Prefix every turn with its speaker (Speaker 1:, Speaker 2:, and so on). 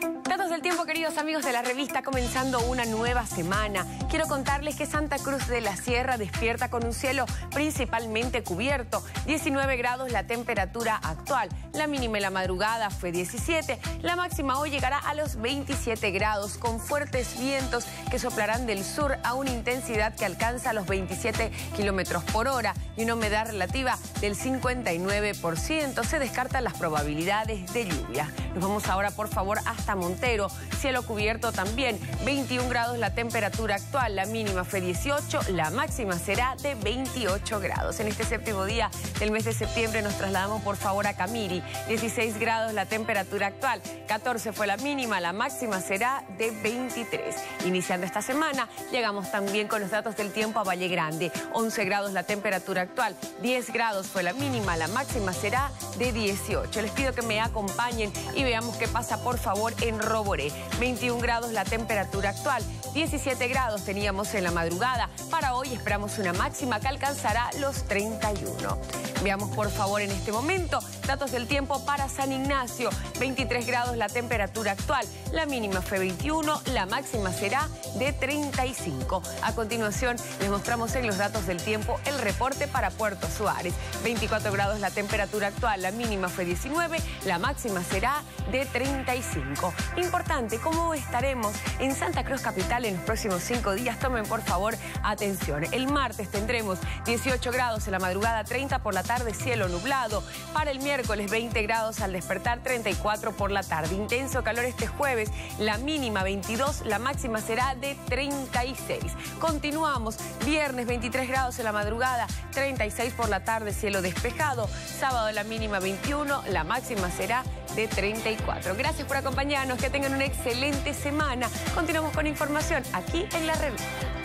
Speaker 1: Datos del tiempo, queridos amigos de la revista, comenzando una nueva semana. Quiero contarles que Santa Cruz de la Sierra despierta con un cielo principalmente cubierto. 19 grados la temperatura actual. La mínima en la madrugada fue 17. La máxima hoy llegará a los 27 grados con fuertes vientos que soplarán del sur a una intensidad que alcanza los 27 kilómetros por hora y una humedad relativa del 59%. Se descartan las probabilidades de lluvia. Nos vamos ahora, por favor, hasta Montero. Cielo cubierto también. 21 grados la temperatura actual. La mínima fue 18. La máxima será de 28 grados. En este séptimo día del mes de septiembre nos trasladamos, por favor, a Camiri. 16 grados la temperatura actual. 14 fue la mínima. La máxima será de 23. Iniciando esta semana, llegamos también con los datos del tiempo a Valle Grande. 11 grados la temperatura actual. 10 grados fue la mínima. La máxima será de 18. Les pido que me acompañen y veamos qué pasa, por favor, en Roboré. 21 grados la temperatura actual. 17 grados teníamos en la madrugada. Para hoy esperamos una máxima que alcanzará los 31. Veamos, por favor, en este momento datos del tiempo para San Ignacio. 23 grados la temperatura actual. La mínima fue 21. La máxima será de 35. A continuación, les mostramos en los datos del tiempo el reporte para Puerto Suárez. 24 grados la temperatura actual. La mínima fue 19. La máxima será de 35. Importante, ¿cómo estaremos en Santa Cruz Capital en los próximos 5 días? Tomen, por favor, atención. El martes tendremos 18 grados en la madrugada, 30 por la tarde, cielo nublado. Para el miércoles, 20 grados al despertar, 34 por la tarde. Intenso calor este jueves, la mínima 22, la máxima será de 36. Continuamos, viernes 23 grados en la madrugada, 36 por la tarde, cielo despejado. Sábado la mínima 21, la máxima será de 34. Gracias por acompañarnos, que tengan una excelente semana. Continuamos con información aquí en La Revista.